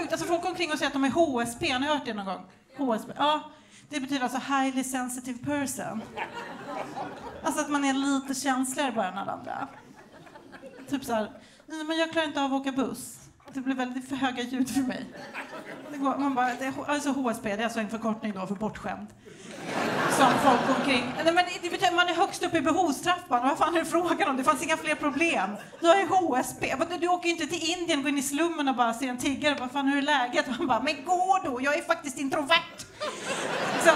sjukt. Alltså folk går omkring och säger att de är HSP. Har ni hört det någon gång? HSP, ja. Det betyder alltså highly sensitive person. Alltså att man är lite känsligare bara än alla andra. Typ så här, nej men jag klarar inte av att åka buss. Det blir väldigt för höga ljud för mig. Det går, man bara, alltså HSP, det är alltså en förkortning då för bortskämd. Som folk går omkring. Nej men det betyder man är högst upp i behovstrappan. Vad fan är det frågan om? Det fanns inga fler problem. Jag är HSP. Du åker ju inte till Indien, går in i slummen och bara ser en tiggare. Vad fan, hur är läget? Och man bara, men gå då, jag är faktiskt introvert. Så,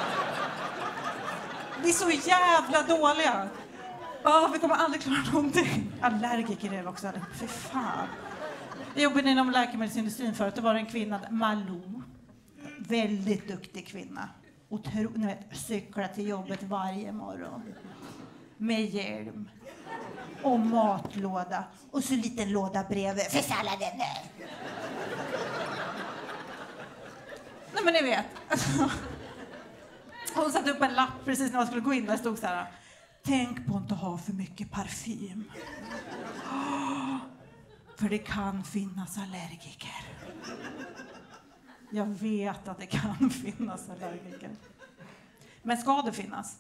vi är så jävla dåliga. Vi kommer aldrig klara någonting. Allergiker är det också. Fy fan. Jag jobbade inom läkemedelsindustrin förut. Det var en kvinna, Malou. Väldigt duktig kvinna. Ni vet, cykla till jobbet varje morgon. Med hjälm. Och matlåda. Och så en liten låda bredvid. För salladen. Nej men ni vet. Hon satte upp en lapp precis när man skulle gå in. Där stod så här. Tänk på att inte ha för mycket parfym. För det kan finnas allergiker. Jag vet att det kan finnas allergiker. Men ska det finnas?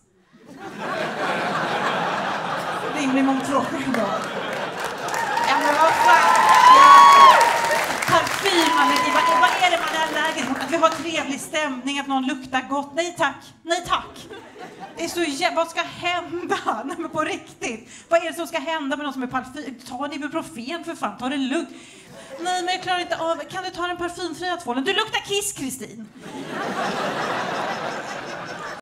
Rimlig motfråga då. Ja men vad fan. Parfymallergi, vad är det man är allergisk mot? Att vi har trevlig stämning, att någon luktar gott. Nej tack, nej tack. Det är så vad ska hända? Nej men på riktigt. Vad är det som ska hända med någon som är parfym? Ta en ibuprofen för fan, ta det lugnt. Nej men jag klarar inte av. Kan du ta den parfymfria tvålen? Du luktar kiss, Kristin.